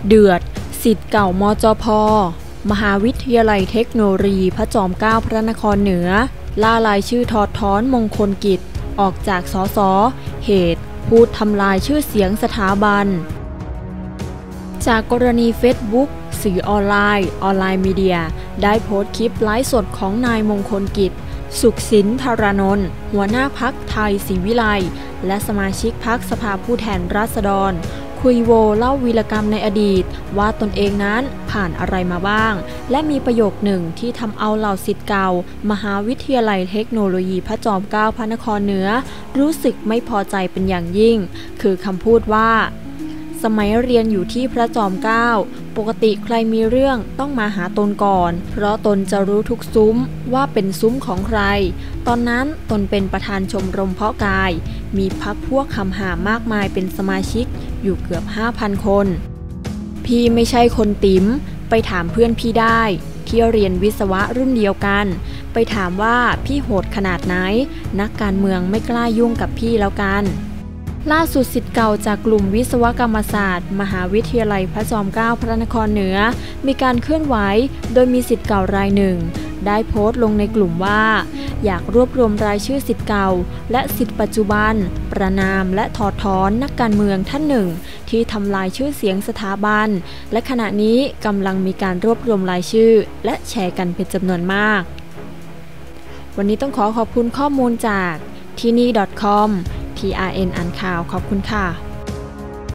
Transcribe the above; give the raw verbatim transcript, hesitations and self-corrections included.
เดือดศิษย์เก่ามจพ.มหาวิทยาลัยเทคโนโลยีพระจอมเกล้าพระนครเหนือล่ารายชื่อถอดถอนมงคลกิจออกจากสสเหตุพูดทำลายชื่อเสียงสถาบันจากกรณีเฟซบุ๊กสื่อออนไลน์ออนไลน์มีเดียได้โพสต์คลิปไลฟ์สดของนายมงคลกิจสุขสินธารานนท์หัวหน้าพรรคไทยศรีวิไลและสมาชิกพรรคสภาผู้แทนราษฎรคุยโวเล่าวีรกรรมในอดีตว่าตนเองนั้นผ่านอะไรมาบ้างและมีประโยคหนึ่งที่ทำเอาเหล่าศิษย์เก่ามหาวิทยาลัยเทคโนโลยีพระจอมเกล้าพระนครเหนือรู้สึกไม่พอใจเป็นอย่างยิ่งคือคำพูดว่าสมัยเรียนอยู่ที่พระจอมเกล้าปกติใครมีเรื่องต้องมาหาตนก่อนเพราะตนจะรู้ทุกซุ้มว่าเป็นซุ้มของใครตอนนั้นตนเป็นประธานชมรมเพาะกายมีพรรคพวกคำหามากมายเป็นสมาชิกอยู่เกือบ ห้าพัน คนพี่ไม่ใช่คนติ๋มไปถามเพื่อนพี่ได้ที่เรียนวิศวะรุ่นเดียวกันไปถามว่าพี่โหดขนาดไหนนักการเมืองไม่กล้ายุ่งกับพี่แล้วกันล่าสุดศิษย์เก่าจากกลุ่มวิศวกรรมศาสตร์มหาวิทยาลัยพระจอมเกล้าพระนครเหนือมีการเคลื่อนไหวโดยมีศิษย์เก่ารายหนึ่งได้โพสต์ลงในกลุ่มว่าอยากรวบรวมรายชื่อศิษย์เก่าและศิษย์ปัจจุบันประณามและถอดถอนนักการเมืองท่านหนึ่งที่ทำลายชื่อเสียงสถาบันและขณะนี้กำลังมีการรวบรวมรายชื่อและแชร์กันเป็นจำนวนมากวันนี้ต้องขอขอบคุณข้อมูลจากที่นี่ .com ที อาร์ เอ็น อ่านข่าวขอบคุณค่ะ